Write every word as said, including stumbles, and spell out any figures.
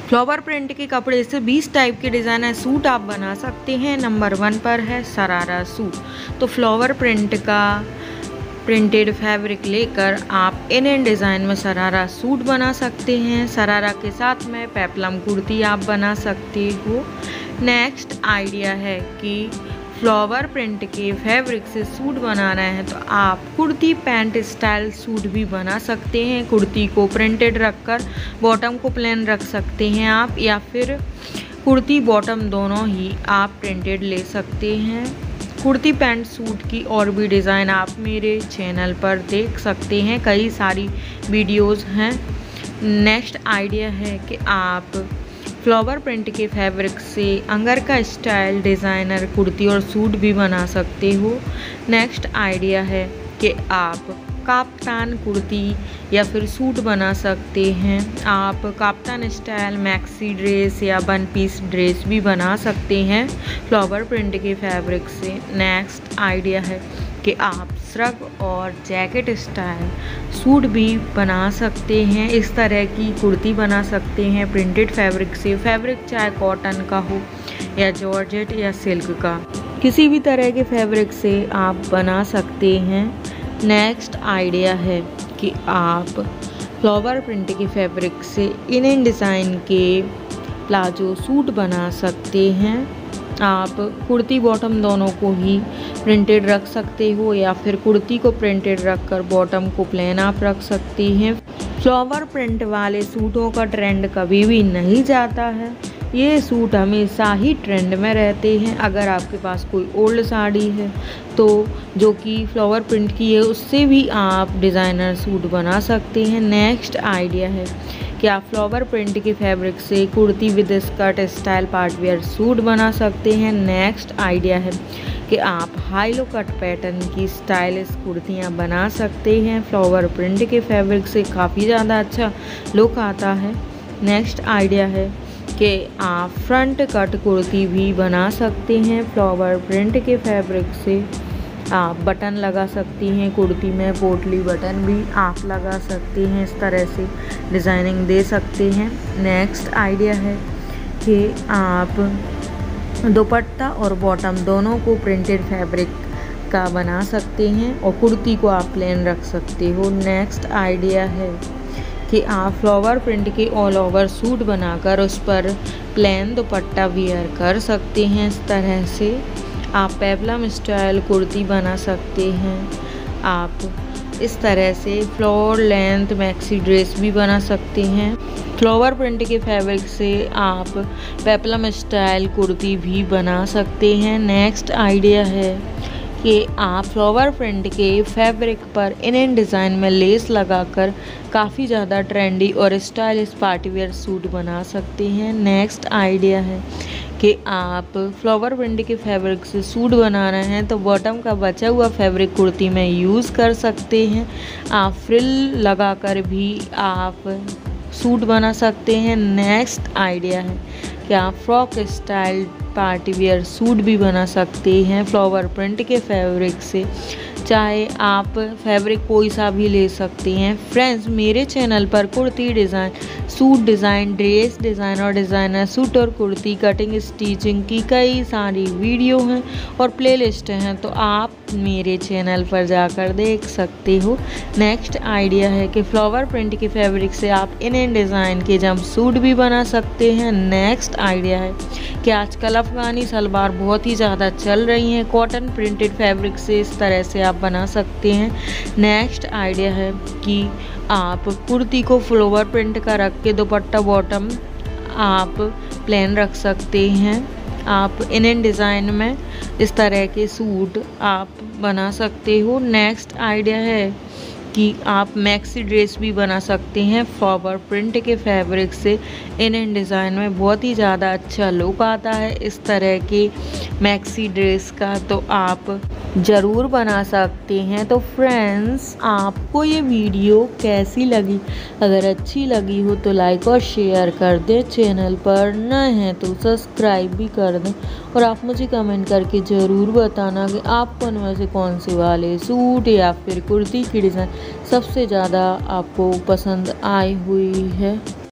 Flower print के कपड़े से बीस टाइप के डिज़ाइनर सूट आप बना सकते हैं। नंबर वन पर है शरारा सूट। तो फ्लावर प्रिंट का प्रिंटेड फैब्रिक लेकर आप इन इन डिज़ाइन में शरारा सूट बना सकते हैं। शरारा के साथ में पेप्लम कुर्ती आप बना सकते हो। नेक्स्ट आइडिया है कि फ्लावर प्रिंट के फैब्रिक से सूट बना रहे हैं तो आप कुर्ती पैंट स्टाइल सूट भी बना सकते हैं। कुर्ती को प्रिंटेड रखकर बॉटम को प्लेन रख सकते हैं आप, या फिर कुर्ती बॉटम दोनों ही आप प्रिंटेड ले सकते हैं। कुर्ती पैंट सूट की और भी डिज़ाइन आप मेरे चैनल पर देख सकते हैं, कई सारी वीडियोस हैं। नेक्स्ट आइडिया है कि आप फ्लावर प्रिंट के फैब्रिक से अंगर का स्टाइल डिज़ाइनर कुर्ती और सूट भी बना सकते हो। नेक्स्ट आइडिया है कि आप काफ्तान कुर्ती या फिर सूट बना सकते हैं। आप काफ्तान स्टाइल मैक्सी ड्रेस या वन पीस ड्रेस भी बना सकते हैं फ्लावर प्रिंट के फैब्रिक से। नेक्स्ट आइडिया है कि आप श्रग और जैकेट स्टाइल सूट भी बना सकते हैं। इस तरह की कुर्ती बना सकते हैं प्रिंटेड फैब्रिक से। फैब्रिक चाहे कॉटन का हो या जॉर्जेट या सिल्क का, किसी भी तरह के फैब्रिक से आप बना सकते हैं। नेक्स्ट आइडिया है कि आप फ्लावर प्रिंट के फैब्रिक से इन इन डिज़ाइन के प्लाजो सूट बना सकते हैं। आप कुर्ती बॉटम दोनों को ही प्रिंटेड रख सकते हो, या फिर कुर्ती को प्रिंटेड रखकर बॉटम को प्लेन आप रख सकती हैं। फ्लावर प्रिंट वाले सूटों का ट्रेंड कभी भी नहीं जाता है, ये सूट हमेशा ही ट्रेंड में रहते हैं। अगर आपके पास कोई ओल्ड साड़ी है तो जो कि फ्लावर प्रिंट की है, उससे भी आप डिज़ाइनर सूट बना सकते हैं। नेक्स्ट आइडिया है कि आप फ्लावर प्रिंट के फैब्रिक से kurti with skirt style party wear suit बना सकते हैं। नेक्स्ट आइडिया है कि आप हाई लो कट पैटर्न की स्टाइलिश कुर्तियां बना सकते हैं। फ्लावर प्रिंट के फैब्रिक से काफ़ी ज़्यादा अच्छा लुक आता है। नेक्स्ट आइडिया है कि आप फ्रंट कट कुर्ती भी बना सकते हैं। फ्लावर प्रिंट के फैब्रिक से आप बटन लगा सकती हैं कुर्ती में, पोटली बटन भी आप लगा सकते हैं। इस तरह से डिज़ाइनिंग दे सकते हैं। नेक्स्ट आइडिया है कि आप दुपट्टा और बॉटम दोनों को प्रिंटेड फैब्रिक का बना सकते हैं और कुर्ती को आप प्लेन रख सकते हो। नेक्स्ट आइडिया है कि आप फ्लावर प्रिंट के ऑल ओवर सूट बनाकर उस पर प्लेन दुपट्टा वियर कर सकते हैं। इस तरह से आप पेप्लम स्टाइल कुर्ती बना सकते हैं। आप इस तरह से फ्लोर लेंथ मैक्सी ड्रेस भी बना सकते हैं। फ्लावर प्रिंट के फैब्रिक से आप पेप्लम स्टाइल कुर्ती भी बना सकते हैं। नेक्स्ट आइडिया है कि आप फ्लावर प्रिंट के फैब्रिक पर इन इन डिज़ाइन में लेस लगाकर काफ़ी ज़्यादा ट्रेंडी और स्टाइलिश पार्टी वेयर सूट बना सकते हैं। नेक्स्ट आइडिया है कि आप फ्लावर प्रिंट के फैब्रिक से सूट बना रहे हैं तो बॉटम का बचा हुआ फैब्रिक कुर्ती में यूज़ कर सकते हैं। आप फ्रिल लगाकर भी आप सूट बना सकते हैं। नेक्स्ट आइडिया है कि आप frock style party wear suit भी बना सकते हैं फ्लावर प्रिंट के फैब्रिक से। चाहे आप फैब्रिक कोई सा भी ले सकते हैं। फ्रेंड्स, मेरे चैनल पर kurti design, suit design, dress design और डिज़ाइनर सूट और कुर्ती कटिंग स्टिचिंग की कई सारी वीडियो हैं और प्लेलिस्ट हैं, तो आप मेरे चैनल पर जाकर देख सकते हो। नेक्स्ट आइडिया है कि फ्लावर प्रिंट के फैब्रिक से आप इन इन डिज़ाइन के जंप सूट भी बना सकते हैं। नेक्स्ट आइडिया है कि आजकल अफ़गानी सलवार बहुत ही ज़्यादा चल रही हैं। कॉटन प्रिंटेड फैब्रिक से इस तरह से आप बना सकते हैं। नेक्स्ट आइडिया है कि आप कुर्ती को फ्लावर प्रिंट का रख के दुपट्टा बॉटम आप प्लेन रख सकते हैं। आप इन इन डिज़ाइन में इस तरह के सूट आप बना सकते हो। नेक्स्ट आइडिया है कि आप मैक्सी ड्रेस भी बना सकते हैं फ्लावर प्रिंट के फैब्रिक से। इन इन डिज़ाइन में बहुत ही ज़्यादा अच्छा लुक आता है इस तरह के मैक्सी ड्रेस का, तो आप ज़रूर बना सकते हैं। तो फ्रेंड्स, आपको ये वीडियो कैसी लगी? अगर अच्छी लगी हो तो लाइक और शेयर कर दें। चैनल पर नए हैं तो सब्सक्राइब भी कर दें और आप मुझे कमेंट करके ज़रूर बताना कि आपको उनमें से कौन से वाले सूट या फिर कुर्ती की डिज़ाइन सबसे ज़्यादा आपको पसंद आई हुई है।